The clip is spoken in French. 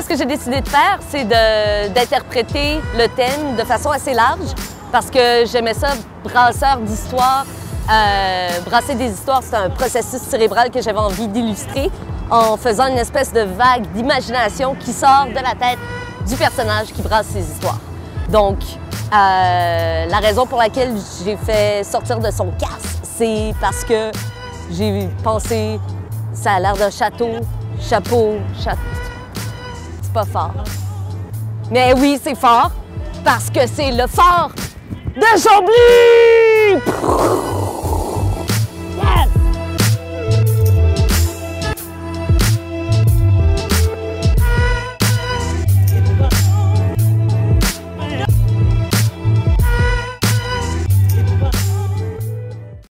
que j'ai décidé de faire, c'est d'interpréter le thème de façon assez large parce que j'aimais ça, brasseur d'histoires. Brasser des histoires, c'est un processus cérébral que j'avais envie d'illustrer en faisant une espèce de vague d'imagination qui sort de la tête du personnage qui brasse ses histoires. Donc, la raison pour laquelle j'ai fait sortir de son casque, c'est parce que j'ai pensé, ça a l'air d'un château, chapeau, c'est pas fort. Mais oui, c'est fort, parce que c'est le fort de Chambly!